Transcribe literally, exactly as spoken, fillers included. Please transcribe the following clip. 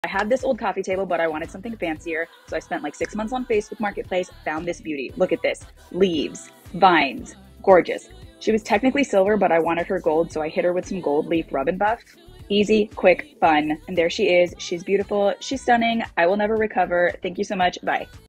I had this old coffee table, but I wanted something fancier. So I spent like six months on Facebook Marketplace, found this beauty. Look at this. Leaves, vines, gorgeous. She was technically silver, but I wanted her gold, so I hit her with some gold leaf rub and buff. Easy, quick, fun. And there she is. She's beautiful. She's stunning. I will never recover. Thank you so much. Bye.